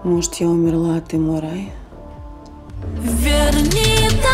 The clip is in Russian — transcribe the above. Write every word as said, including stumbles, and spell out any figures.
Может, я умерла, а ты мой рай? Верни